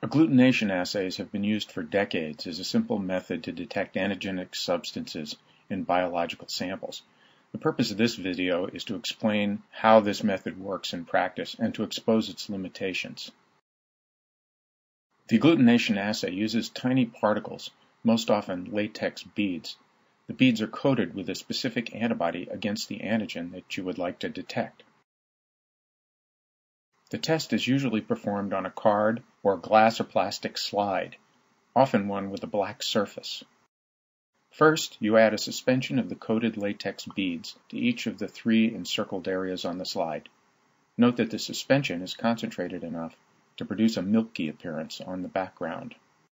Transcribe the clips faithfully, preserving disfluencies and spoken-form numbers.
Agglutination assays have been used for decades as a simple method to detect antigenic substances in biological samples. The purpose of this video is to explain how this method works in practice and to expose its limitations. The agglutination assay uses tiny particles, most often latex beads. The beads are coated with a specific antibody against the antigen that you would like to detect. The test is usually performed on a card or glass or plastic slide, often one with a black surface. First, you add a suspension of the coated latex beads to each of the three encircled areas on the slide. Note that the suspension is concentrated enough to produce a milky appearance on the background.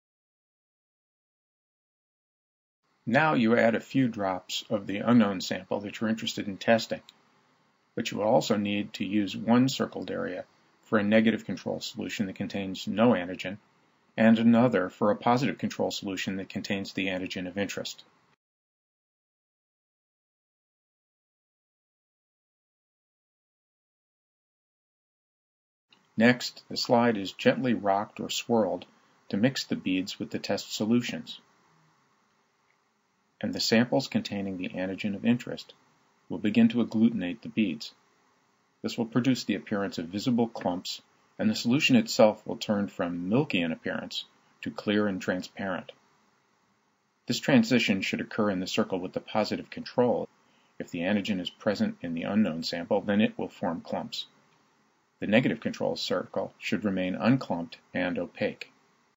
Now you add a few drops of the unknown sample that you're interested in testing, but you will also need to use one circled area for a negative control solution that contains no antigen, and another for a positive control solution that contains the antigen of interest. Next, the slide is gently rocked or swirled to mix the beads with the test solutions, and the samples containing the antigen of interest will begin to agglutinate the beads. This will produce the appearance of visible clumps, and the solution itself will turn from milky in appearance to clear and transparent. This transition should occur in the circle with the positive control. If the antigen is present in the unknown sample, then it will form clumps. The negative control circle should remain unclumped and opaque.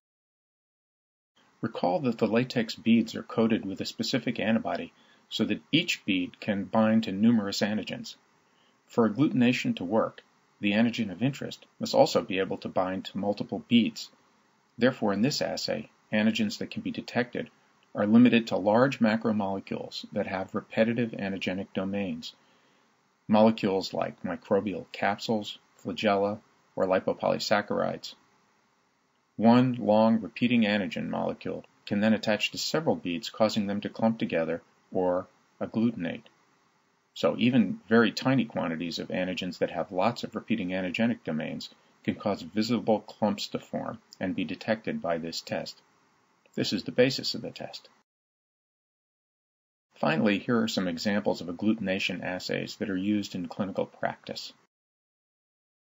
Recall that the latex beads are coated with a specific antibody so that each bead can bind to numerous antigens. For agglutination to work, the antigen of interest must also be able to bind to multiple beads. Therefore, in this assay, antigens that can be detected are limited to large macromolecules that have repetitive antigenic domains, molecules like microbial capsules, flagella, or lipopolysaccharides. One long repeating antigen molecule can then attach to several beads, causing them to clump together or agglutinate. So even very tiny quantities of antigens that have lots of repeating antigenic domains can cause visible clumps to form and be detected by this test. This is the basis of the test. Finally, here are some examples of agglutination assays that are used in clinical practice.